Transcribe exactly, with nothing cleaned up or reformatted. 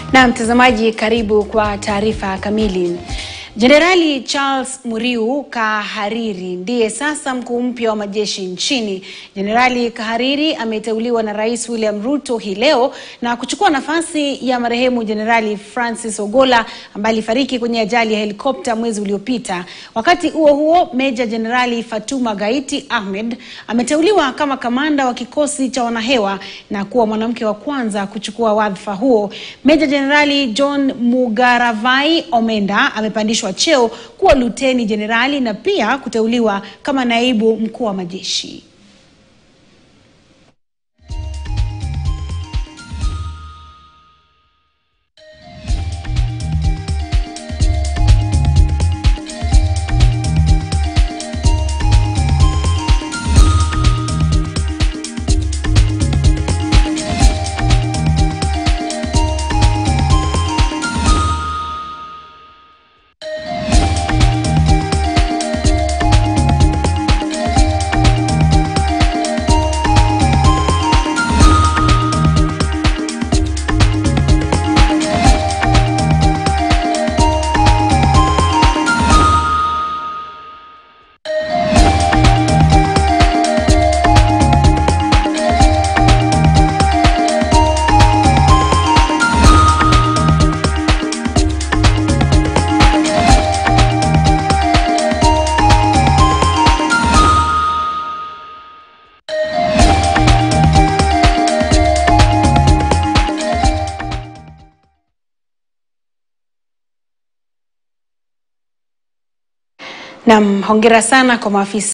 Na mtazamaji, karibu kwa taarifa kamili. Jenerali Charles Kahariri ndiye sasa mkuu mpya wa majeshi nchini. Jenerali Kahariri ameteuliwa na Rais William Ruto hii leo na kuchukua nafasi ya marehemu Jenerali Francis Ogola ambaye alifariki kwenye ajali ya helikopta mwezi uliopita. Wakati huo huo, Meja Jenerali Fatuma Gaiti Ahmed ameteuliwa kama kamanda wa kikosi cha wanahewa na kuwa mwanamke wa kwanza kuchukua wadhifa huo. Meja Jenerali John Mugaravai Omenda amepandishwa cheo kuwa luteni jenerali na pia kuteuliwa kama naibu mkuu wa majeshi. Naam, hongera sana kwa maafisa